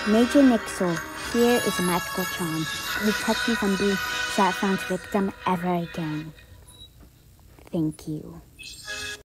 Major Nixel, here is a magical charm that will protect you from being Shatfront's victim ever again. Thank you.